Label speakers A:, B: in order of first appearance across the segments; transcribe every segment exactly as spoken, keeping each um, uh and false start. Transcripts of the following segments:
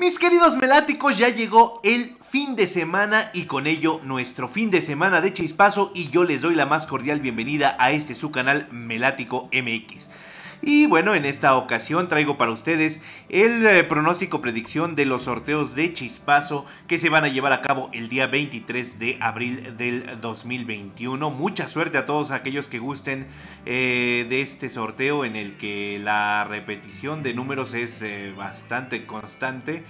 A: Mis queridos meláticos, ya llegó el fin de semana y con ello nuestro fin de semana de chispazo, y yo les doy la más cordial bienvenida a este su canal Melático M X. Y bueno, en esta ocasión traigo para ustedes el eh, pronóstico predicción de los sorteos de chispazo que se van a llevar a cabo el día veintitrés de abril del dos mil veintiuno. Mucha suerte a todos aquellos que gusten eh, de este sorteo, en el que la repetición de números es eh, bastante constante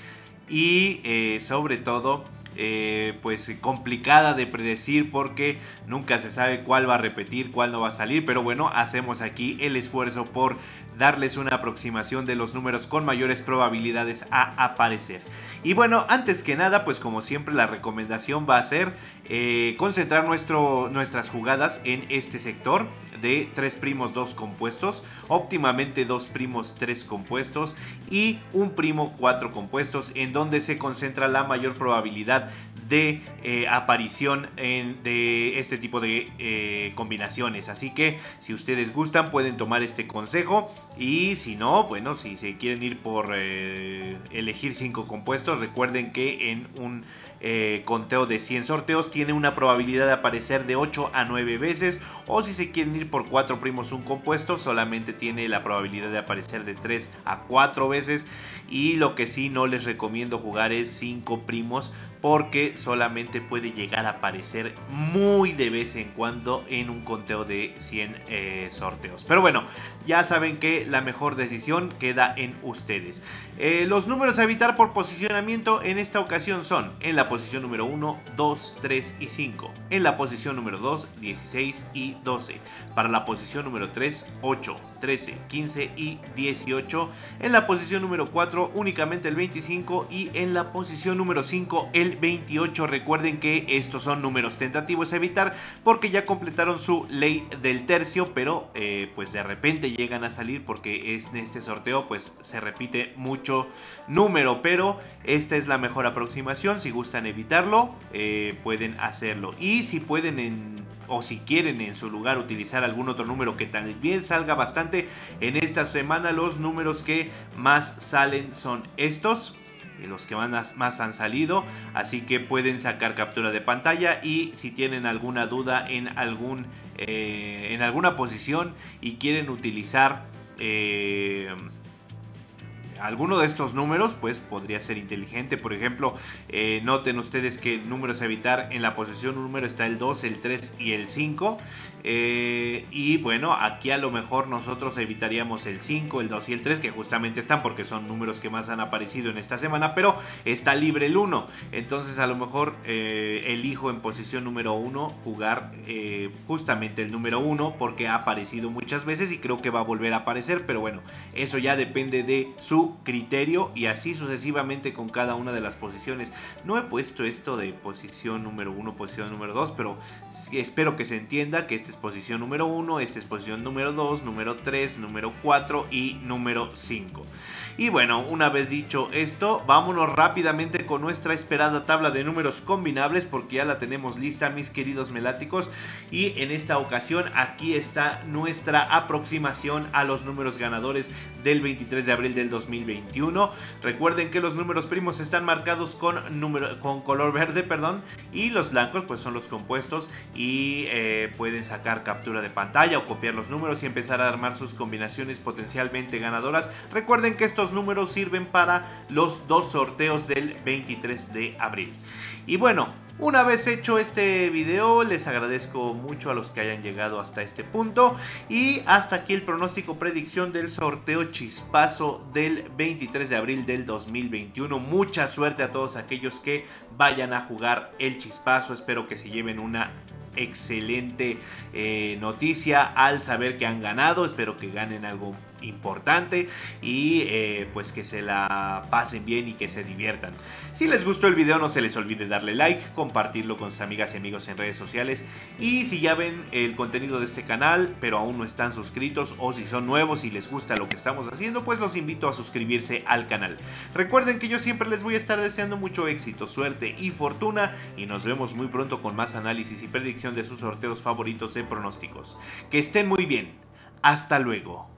A: y eh, sobre todo Eh, pues complicada de predecir, porque nunca se sabe cuál va a repetir, cuál no va a salir. Pero bueno, hacemos aquí el esfuerzo por darles una aproximación de los números con mayores probabilidades a aparecer. Y bueno, antes que nada, pues como siempre, la recomendación va a ser eh, concentrar nuestro, nuestras jugadas en este sector de tres primos dos compuestos, óptimamente dos primos tres compuestos y un primo cuatro compuestos, en donde se concentra la mayor probabilidad de eh, aparición en, de este tipo de eh, combinaciones. Así que si ustedes gustan, pueden tomar este consejo, y si no, bueno, si se quieren ir por eh, elegir cinco compuestos, recuerden que en un eh, conteo de cien sorteos tiene una probabilidad de aparecer de ocho a nueve veces, o si se quieren ir por cuatro primos un compuesto, solamente tiene la probabilidad de aparecer de tres a cuatro veces. Y lo que sí no les recomiendo jugar es cinco primos, porque solamente puede llegar a aparecer muy de vez en cuando en un conteo de cien eh, sorteos. Pero bueno, ya saben que la mejor decisión queda en ustedes. Eh, los números a evitar por posicionamiento en esta ocasión son: en la posición número uno, dos, tres y cinco. En la posición número dos, dieciséis y doce. Para la posición número tres, ocho, trece, quince y dieciocho. En la posición número cuatro, únicamente el veinticinco. Y en la posición número cinco, el veintiocho. Recuerden que estos son números tentativos a evitar, porque ya completaron su ley del tercio, pero eh, pues de repente llegan a salir, porque es, en este sorteo pues se repite mucho número. Pero esta es la mejor aproximación. Si gustan evitarlo, eh, pueden hacerlo. Y si pueden en, o si quieren en su lugar utilizar algún otro número que también salga bastante en esta semana, los números que más salen son estos, los que más, más han salido. Así que pueden sacar captura de pantalla, y si tienen alguna duda en, algún, eh, en alguna posición y quieren utilizar eh, alguno de estos números, pues podría ser inteligente. Por ejemplo, eh, noten ustedes que números a evitar: en la posición número está el dos, el tres y el cinco. Eh, y bueno, aquí a lo mejor nosotros evitaríamos el cinco, el dos y el tres, que justamente están porque son números que más han aparecido en esta semana, pero está libre el uno. Entonces a lo mejor eh, elijo en posición número uno jugar eh, justamente el número uno, porque ha aparecido muchas veces y creo que va a volver a aparecer. Pero bueno, eso ya depende de su criterio, y así sucesivamente con cada una de las posiciones. No he puesto esto de posición número uno, posición número dos, pero espero que se entienda que este es posición número uno, esta es posición número dos, número tres, número cuatro y número cinco. Y bueno, una vez dicho esto, vámonos rápidamente con nuestra esperada tabla de números combinables, porque ya la tenemos lista, mis queridos meláticos. Y en esta ocasión aquí está nuestra aproximación a los números ganadores del veintitrés de abril del dos mil veintiuno. Recuerden que los números primos están marcados con, número, con color verde, perdón, y los blancos pues son los compuestos. Y eh, pueden sacar captura de pantalla o copiar los números y empezar a armar sus combinaciones potencialmente ganadoras. Recuerden que estos números sirven para los dos sorteos del veintitrés de abril. Y bueno, una vez hecho este video, les agradezco mucho a los que hayan llegado hasta este punto. Y hasta aquí el pronóstico predicción del sorteo chispazo del veintitrés de abril del dos mil veintiuno. Mucha suerte a todos aquellos que vayan a jugar el chispazo. Espero que se lleven una excelente eh, noticia al saber que han ganado. Espero que ganen algo importante y eh, pues que se la pasen bien y que se diviertan. Si les gustó el video, no se les olvide darle like, compartirlo con sus amigas y amigos en redes sociales. Y si ya ven el contenido de este canal pero aún no están suscritos, o si son nuevos y les gusta lo que estamos haciendo, pues los invito a suscribirse al canal. Recuerden que yo siempre les voy a estar deseando mucho éxito, suerte y fortuna, y nos vemos muy pronto con más análisis y predicción de sus sorteos favoritos de pronósticos. Que estén muy bien. Hasta luego.